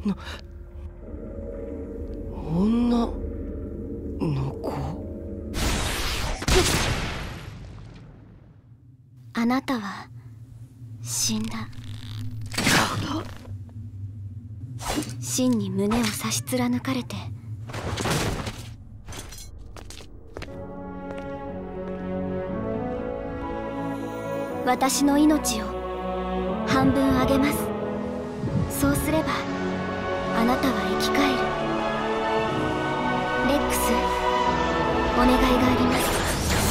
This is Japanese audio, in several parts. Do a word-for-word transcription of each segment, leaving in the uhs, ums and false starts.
な、女の子。 あなたは死んだ。真に胸を差し貫かれて、私の命を半分あげます。そうすればあなたは生き返る。レックス、お願いがあります。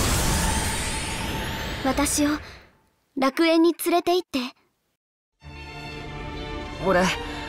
私を楽園に連れて行って。 俺、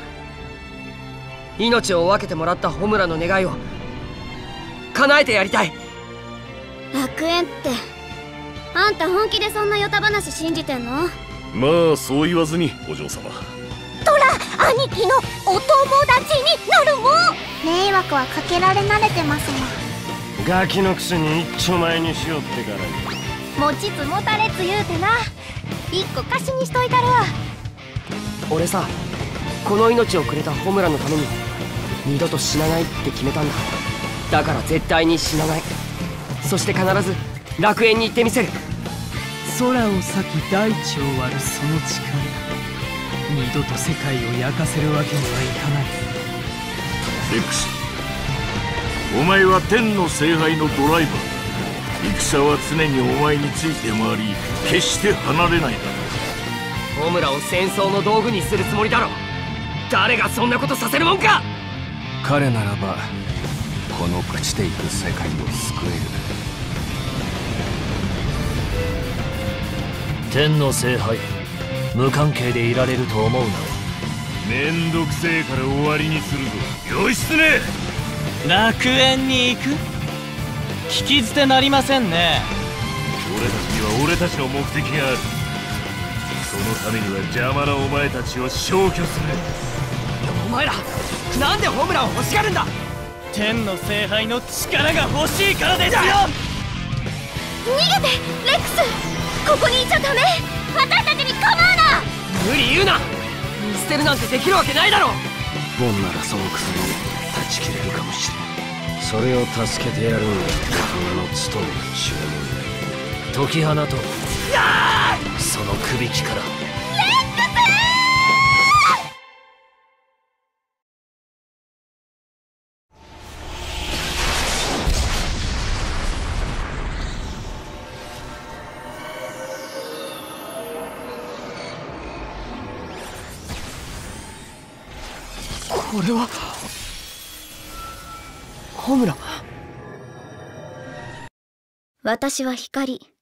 命を分けてもらったホムラの願いを叶えてやりたい。 楽園って、あんた本気でそんなヨタ話信じてんの？ まあそう言わずにお嬢様。 トラ兄貴のお友達になるもん。迷惑はかけられ慣れてますもん。 ガキのくせに一丁前にしよってからに。 持ちつ持たれつ言うてな。一個貸しにしといたるわ。 俺さ、この命をくれたホムラのために二度と死なないって決めたんだ。だから絶対に死なない。そして必ず楽園に行ってみせる。 空を裂き大地を割るその力、二度と世界を焼かせるわけにはいかない。 レックス、お前は天の聖杯のドライバー。戦は常にお前について回り、決して離れないだろう。ホムラを戦争の道具にするつもりだろ。誰がそんなことさせるもんか。 彼ならばこの朽ちていく世界を救える。 天の聖杯、無関係でいられると思うな。 めんどくせえから終わりにするぞ。義経、 楽園に行く？聞き捨てなりませんね。 俺たちには俺たちの目的がある。そのためには邪魔なお前たちを消去する。 お前らなんでホムラを欲しがるんだ。 天の聖杯の力が欲しいからですよ。 逃げてレックス、ここにいちゃダメ。私たちに構うな。 無理言うな。見捨てるなんてできるわけないだろ。 ボンならその薬を断ち切れるかもしれない。それを助けてやるのが俺の務めだ。注文時花とその首輝から。 これはホムラ。 私は光。